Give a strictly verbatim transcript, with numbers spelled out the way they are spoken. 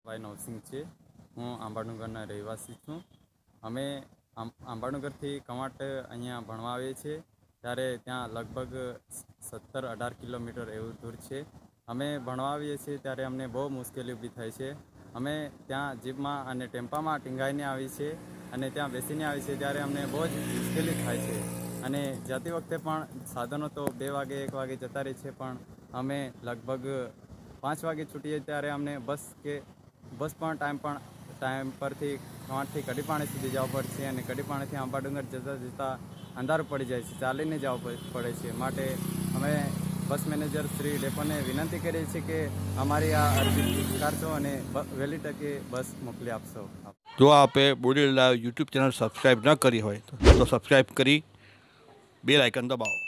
ભાઈ નવસિંહ છે. હું આંબાડુંગરના રહેવાસી છું. અમે આંબાડુંગરથી કવાંટ અહીંયા ભણવા આવીએ છીએ ત્યારે ત્યાં લગભગ સત્તર અઢાર કિલોમીટર એવું દૂર છે. અમે ભણવા આવીએ છીએ ત્યારે અમને બહુ મુશ્કેલી ઊભી થાય છે. અમે ત્યાં જીપમાં અને ટેમ્પામાં ટીંગાઈને આવી છે અને ત્યાં બેસીને આવી છે ત્યારે અમને બહુ જ મુશ્કેલી થાય છે. અને જતી વખતે પણ સાધનો તો બે વાગે એક વાગે જતા રહે છે, પણ અમે લગભગ પાંચ વાગે છૂટીએ ત્યારે અમને બસ કે બસ પણ ટાઈમ પણ ટાઈમ પરથી કવાંટથી કડીપાણી સુધી જવું પડે છે અને કડીપાણીથી આંબાડુંગર જતાં જતાં અંધારું પડી જાય છે, ચાલીને જવું પડે છે. માટે અમે બસ મેનેજર શ્રી ડેપોને વિનંતી કરીએ છીએ કે અમારી આ અરજી સ્વીકારશો અને વહેલી તકે બસ મોકલી આપશો. જો આપે Bodeli live YouTube channel subscribe ન કરી હોય તો સબસ્ક્રાઈબ કરી બેલ આઇકન દબાવો.